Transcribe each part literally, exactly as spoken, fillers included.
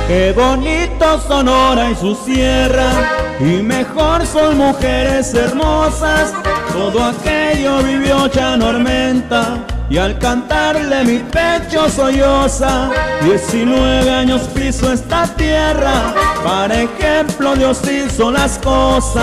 Qué bonito Sonora y su sierra, y mejor son mujeres hermosas. Todo aquello vivió Chanormenta, y al cantarle mi pecho solloza. Diecinueve años piso esta tierra, para ejemplo Dios hizo las cosas.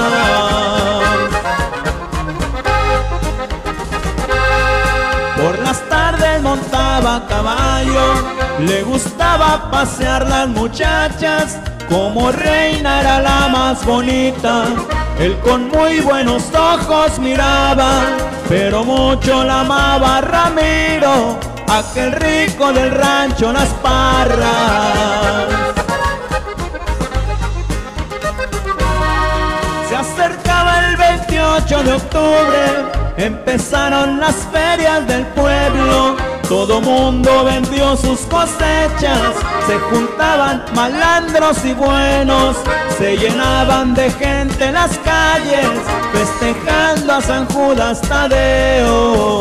Por las tardes montaba a caballo, le gustaba pasear las muchachas. Como reina era la más bonita, él con muy buenos ojos miraba, pero mucho la amaba Ramiro, aquel rico del rancho Las Parras. Se acercaba el veintiocho de octubre, empezaron las ferias del pueblo. Todo mundo vendió sus cosechas, se juntaban malandros y buenos, se llenaban de gente las calles, festejando a San Judas Tadeo.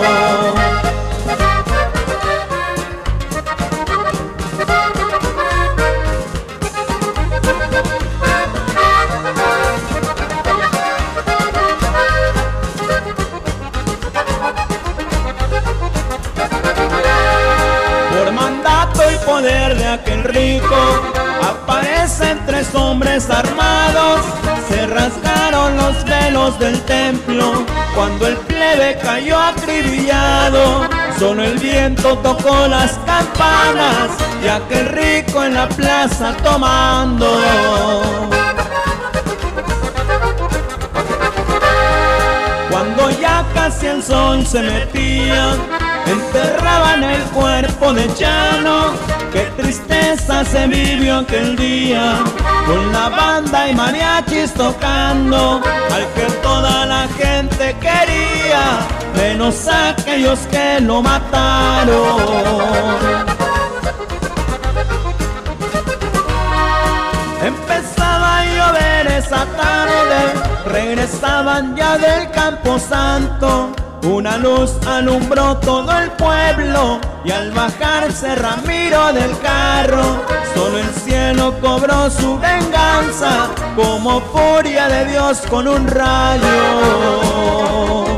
Poder de aquel rico, aparecen tres hombres armados, se rasgaron los velos del templo, cuando el plebe cayó acribillado, solo el viento tocó las campanas, y aquel rico en la plaza tomando. Cuando ya casi el sol se metía, enterraban el cuerpo de Chano. Qué tristeza se vivió aquel día, con la banda y mariachis tocando, al que toda la gente quería, menos aquellos que lo mataron. Empezaba a llover esa tarde, regresaban ya del Camposanto. Una luz alumbró todo el pueblo, y al bajarse Ramiro del carro, solo el cielo cobró su venganza, como furia de Dios con un rayo.